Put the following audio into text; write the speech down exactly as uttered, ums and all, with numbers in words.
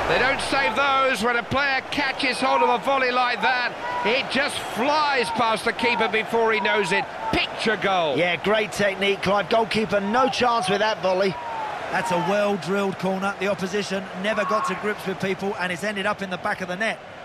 They don't save those. When a player catches hold of a volley like that, it just flies past the keeper before he knows it. Picture goal. Yeah, great technique, Clive. Goalkeeper, no chance with that volley. That's a well-drilled corner. The opposition never got to grips with people, and it's ended up in the back of the net.